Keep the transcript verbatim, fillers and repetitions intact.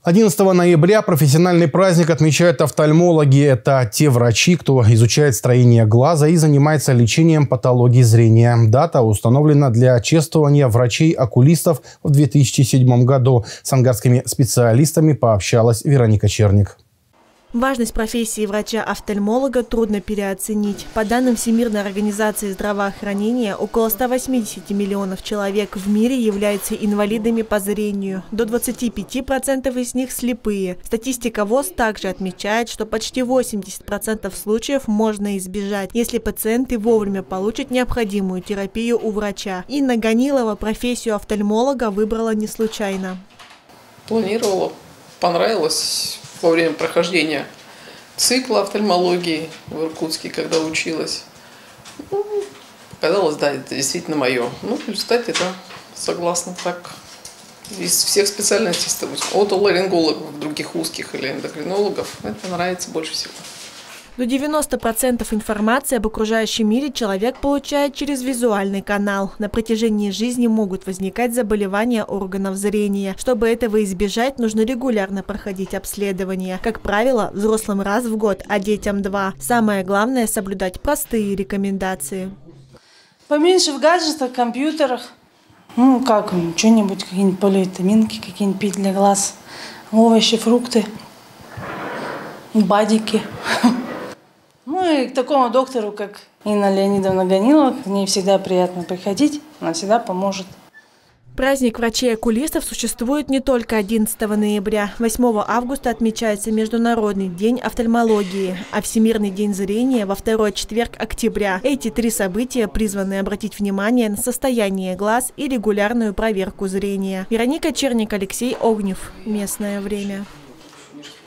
одиннадцатого ноября профессиональный праздник отмечают офтальмологи. Это те врачи, кто изучает строение глаза и занимается лечением патологий зрения. Дата установлена для чествования врачей-окулистов в две тысячи седьмом году. С ангарскими специалистами пообщалась Вероника Черник. Важность профессии врача-офтальмолога трудно переоценить. По данным Всемирной организации здравоохранения, около ста восьмидесяти миллионов человек в мире являются инвалидами по зрению. До двадцати пяти процентов из них слепые. Статистика ВОЗ также отмечает, что почти восемьдесят процентов случаев можно избежать, если пациенты вовремя получат необходимую терапию у врача. Инна Ганилова профессию офтальмолога выбрала не случайно. Планировала, понравилось. Во время прохождения цикла офтальмологии в Иркутске, когда училась. Ну, показалось, да, это действительно мое. Ну, в результате, да, согласна так. Из всех специальностей, от отоларингологов, других узких или эндокринологов, это нравится больше всего. До девяноста процентов информации об окружающем мире человек получает через визуальный канал. На протяжении жизни могут возникать заболевания органов зрения. Чтобы этого избежать, нужно регулярно проходить обследования. Как правило, взрослым раз в год, а детям два. Самое главное – соблюдать простые рекомендации. Поменьше в гаджетах, компьютерах. Ну, как, что-нибудь, какие-нибудь поливитаминки, какие-нибудь пить для глаз. Овощи, фрукты, бадики. Ну и к такому доктору, как Инна Леонидовна Ганилова, к ней всегда приятно приходить, она всегда поможет. Праздник врачей-окулистов существует не только одиннадцатого ноября. восьмого августа отмечается Международный день офтальмологии, а Всемирный день зрения во второй четверг октября. Эти три события призваны обратить внимание на состояние глаз и регулярную проверку зрения. Вероника Черник, Алексей Огнев. Местное время.